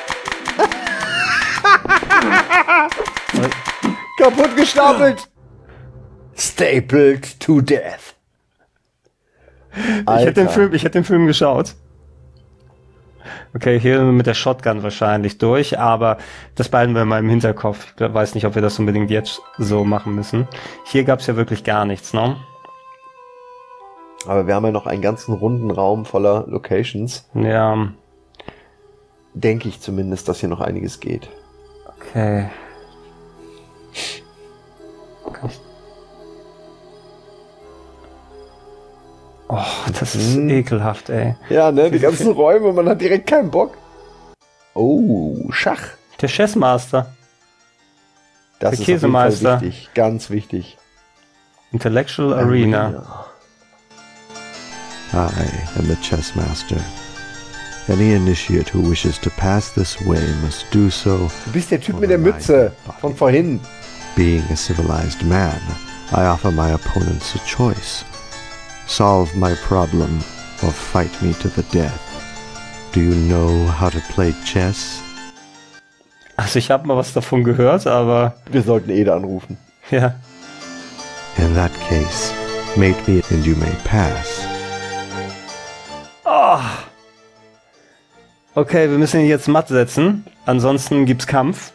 Kaputt gestapelt. Stapled to death. Ich hätte den Film geschaut. Okay, hier mit der Shotgun wahrscheinlich durch, aber das behalten wir mal im Hinterkopf. Ich weiß nicht, ob wir das unbedingt jetzt so machen müssen. Hier gab es ja wirklich gar nichts, ne? Aber wir haben ja noch einen ganzen runden Raum voller Locations. Ja. Denke ich zumindest, dass hier noch einiges geht. Okay. Oh, das ist ekelhaft, ey. Ja, ne, die ganzen Räume, man hat direkt keinen Bock. Oh, Schach. Der Chessmaster. Das der ist Käsemeister. Auf jeden Fall wichtig, ganz wichtig. Intellectual Arena. I am the chess master. Any initiate who wishes to pass this way must do so. Du bist der Typ mit der Mütze von vorhin. Being a civilized man, I offer my opponents a choice. Solve my problem or fight me to the death. Do you know how to play chess? Also ich habe mal was davon gehört, aber... Wir sollten Ede anrufen. Ja. In that case, mate me and you may pass. Oh. Okay, wir müssen ihn jetzt matt setzen. Ansonsten gibt's Kampf.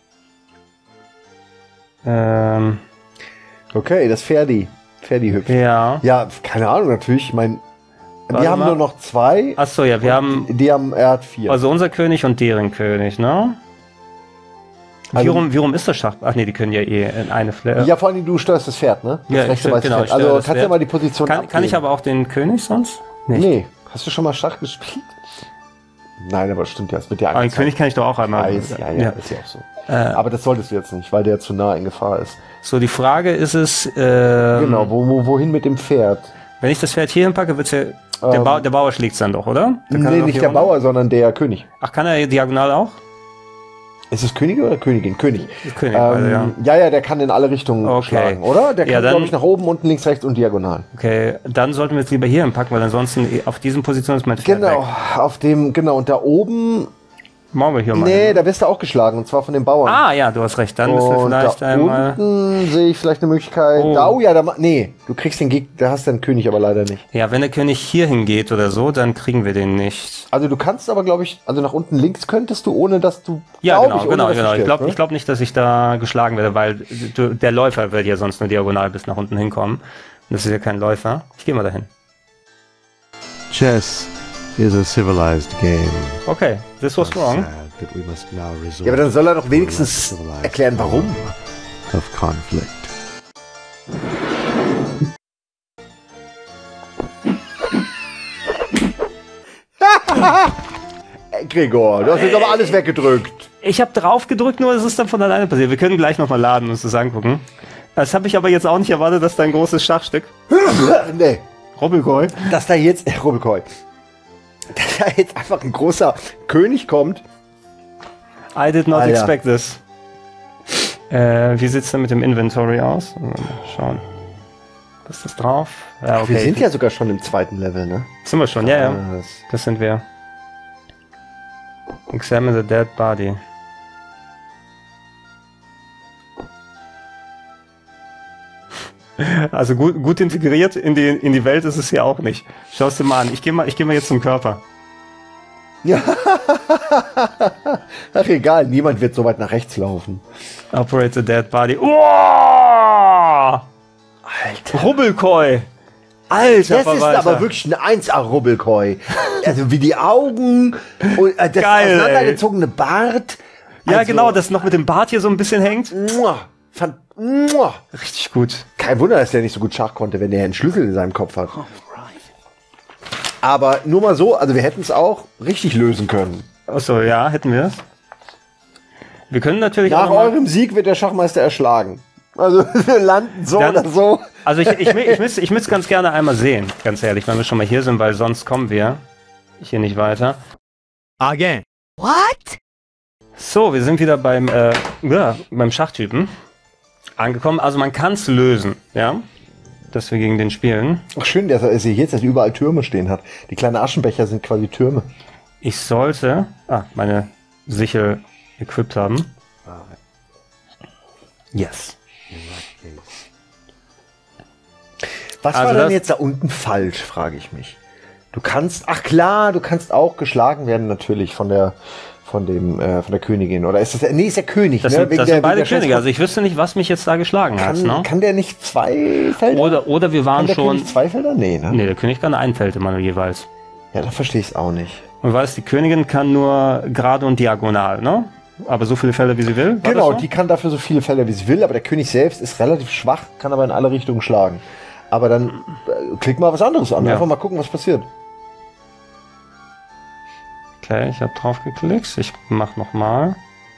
Okay, das Ferdi hüpft. Ja. Ja, keine Ahnung, natürlich. Ich meine, wir haben nur noch 2. Achso, ja, er hat 4. Also unser König und deren König, ne? Also, wie rum ist das Schach? Ach nee, die können ja eh in eine Fläche. Ja, vor allem du steuerst das Pferd, ne? Das ja, rechte weiße genau. Pferd. Also kannst du ja mal die Position kann ich aber auch den König sonst? Nicht. Nee. Hast du schon mal Schach gespielt? Nein, aber stimmt ja, es wird ja aber den König kann ich doch auch einmal. Ja, ist ja auch so. Aber das solltest du jetzt nicht, weil der zu nah in Gefahr ist. So, die Frage ist es... genau, wohin mit dem Pferd? Wenn ich das Pferd hier hinpacke, wird's ja... Der Bauer schlägt es dann doch, oder? Nee, nicht der Bauer, sondern der König. Ach, kann er diagonal auch? Ist es König oder Königin? König. König, also, ja. Ja, der kann in alle Richtungen schlagen, oder? Der kann, glaube ich, nach oben, unten, links, rechts und diagonal. Okay, dann sollten wir es lieber hier hinpacken, weil ansonsten auf diesen Positionen ist mein Pferd weg. Und da oben... Machen wir hier mal. Nee, da bist du auch geschlagen, und zwar von den Bauern. Ah, ja, du hast recht. Dann müssen wir vielleicht da einmal... unten sehe ich vielleicht eine Möglichkeit. Du kriegst den Gegner, da hast du den König aber leider nicht. Ja, wenn der König hier hingeht oder so, dann kriegen wir den nicht. Also du kannst aber, glaube ich, also nach unten links könntest du, ohne dass du... Ja, genau. Ich glaube nicht, dass ich da geschlagen werde, weil der Läufer wird ja sonst nur diagonal bis nach unten hinkommen. Das ist ja kein Läufer. Ich gehe mal dahin. Chess is a civilized game. Okay, this was wrong. Ja, aber dann soll er doch wenigstens erklären, warum. Of conflict. Gregor, du hast jetzt aber alles weggedrückt. Ich habe drauf gedrückt, nur es ist dann von alleine passiert. Wir können gleich nochmal laden und uns das angucken. Das habe ich aber jetzt auch nicht erwartet, dass da ein großes Schachstück. Nee. Rubbelkoi. Dass da jetzt einfach ein großer König kommt. I did not Alter. expect this. Wie sieht's denn mit dem Inventory aus? Mal schauen. Was ist das drauf? Ja, okay. Wir sind ja sogar schon im 2. Level, ne? Sind wir schon, ja. Das sind wir. Examine the dead body. Also gut integriert in die Welt ist es hier auch nicht. Schau es dir mal an. Ich geh mal jetzt zum Körper. Ja. Ach egal, niemand wird so weit nach rechts laufen. Operate the dead body. Oh! Alter. Rubbelkoi. Alter, das ist aber wirklich ein 1A-Rubbelkoi. Also wie die Augen und das geil, auseinandergezogene Bart. Ja, also, genau, das noch mit dem Bart hier so ein bisschen hängt. Richtig gut. Kein Wunder, dass der nicht so gut Schach konnte, wenn der einen Schlüssel in seinem Kopf hat. Aber nur mal so, also wir hätten es auch richtig lösen können. Achso, ja, hätten wir es. Wir können natürlich Nach auch eurem Sieg wird der Schachmeister erschlagen. Also wir landen so dann, oder so. Also ich müsste ganz gerne einmal sehen, ganz ehrlich, wenn wir schon mal hier sind, weil sonst kommen wir hier nicht weiter. Again. What? So, wir sind wieder beim Schachtypen angekommen. Also man kann es lösen, ja, dass wir gegen den spielen. Ach schön, dass er jetzt überall Türme stehen hat. Die kleinen Aschenbecher sind quasi Türme. Ich sollte meine Sichel equipped haben. Yes. Was war denn jetzt da unten falsch, frage ich mich. Du kannst auch geschlagen werden natürlich von der Königin. Oder ist das ist der König, das ne? Das sind beide Könige. Also ich wüsste nicht, was mich jetzt da geschlagen hat. Ne? Kann der nicht 2 Felder? Oder wir waren kann der schon... König 2 Felder? Nee, ne? Nee, der König kann ein Feld immer nur jeweils. Ja, da verstehe ich es auch nicht. Und weißt, die Königin kann nur gerade und diagonal, ne? Aber so viele Felder, wie sie will? Genau, die kann dafür so viele Felder, wie sie will. Aber der König selbst ist relativ schwach, kann aber in alle Richtungen schlagen. Aber dann klick mal was anderes an. Ja. Einfach mal gucken, was passiert. Okay, ich habe drauf geklickt. Ich mach nochmal.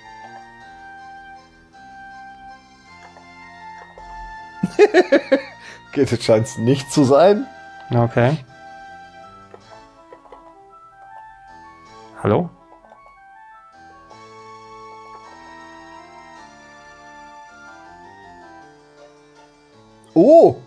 Okay, das scheint es nicht zu sein. Okay. Hallo? Oh!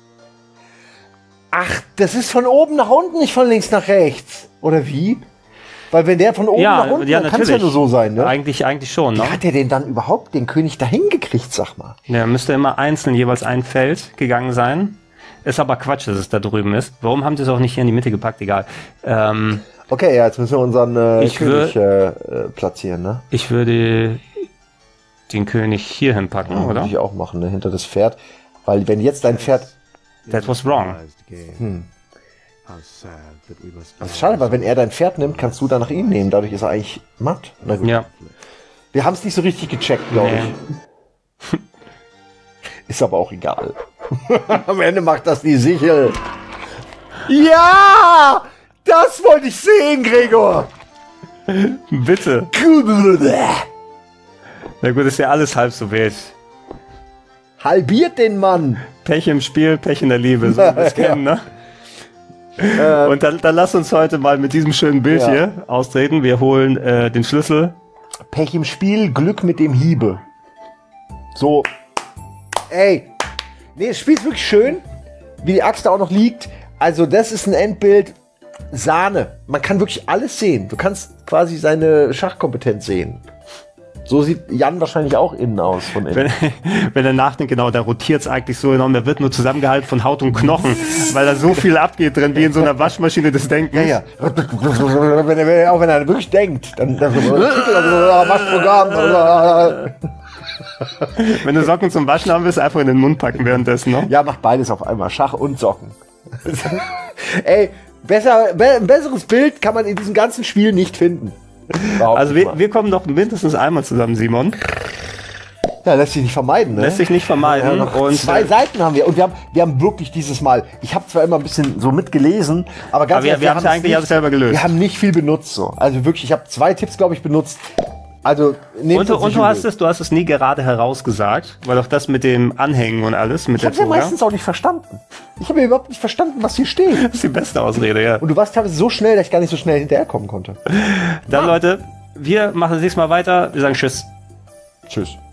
Ach, das ist von oben nach unten, nicht von links nach rechts. Oder wie? Weil wenn der von oben nach unten, dann kann es ja nur so sein, ne? Eigentlich schon, ne? Wie hat der denn dann überhaupt den König dahin gekriegt, sag mal? Ja, müsste immer einzeln jeweils ein Feld gegangen sein. Ist aber Quatsch, dass es da drüben ist. Warum haben sie es auch nicht hier in die Mitte gepackt? Egal. Okay, ja, jetzt müssen wir unseren König platzieren, ne? Ich würde den König hier hinpacken, oder? Würde ich auch machen, ne? Hinter das Pferd. Weil wenn jetzt dein Pferd... That was wrong. Das ist schade, weil wenn er dein Pferd nimmt, kannst du dann nach ihm nehmen. Dadurch ist er eigentlich matt. Na gut. Ja. Wir haben es nicht so richtig gecheckt, glaube ich. Ist aber auch egal. Am Ende macht das die Sichel. Ja! Das wollte ich sehen, Gregor! Bitte. Na gut, ist ja alles halb so wild. Halbiert den Mann! Pech im Spiel, Pech in der Liebe, so wie wir es kennen, ne? Und dann lass uns heute mal mit diesem schönen Bild hier austreten. Wir holen den Schlüssel. Pech im Spiel, Glück mit dem Hiebe. So. Ey. Nee, das Spiel ist wirklich schön, wie die Axt da auch noch liegt. Also das ist ein Endbild. Sahne. Man kann wirklich alles sehen. Du kannst quasi seine Schachkompetenz sehen. So sieht Jan wahrscheinlich auch innen aus. Von innen. Wenn er nachdenkt, genau, da rotiert es eigentlich so enorm. Der wird nur zusammengehalten von Haut und Knochen, weil da so viel abgeht drin, wie in so einer Waschmaschine des Denkens. Ja, ja. Auch wenn er wirklich denkt, dann Waschprogramm. Wenn du Socken zum Waschen haben willst, einfach in den Mund packen währenddessen, ne? Ja, macht beides auf einmal. Schach und Socken. Ey, ein besseres Bild kann man in diesem ganzen Spiel nicht finden. Also wir kommen doch mindestens einmal zusammen, Simon. Ja, lässt sich nicht vermeiden, ne? Lässt sich nicht vermeiden. Ja, und 2 Seiten haben wir. Und wir haben wirklich dieses Mal, ich habe zwar immer ein bisschen so mitgelesen, aber ganz ehrlich, wir haben es eigentlich alles selber gelöst. Wir haben nicht viel benutzt. So. Also wirklich, ich habe 2 Tipps, glaube ich, benutzt. Also, und du hast es nie gerade herausgesagt, weil auch das mit dem Anhängen und alles mit ich habe ja meistens auch nicht verstanden. Ich habe ja überhaupt nicht verstanden, was hier steht. Das ist die beste Ausrede, ja. Und du warst teilweise so schnell, dass ich gar nicht so schnell hinterherkommen konnte. Dann, Leute, wir machen das nächste Mal weiter. Wir sagen Tschüss. Tschüss.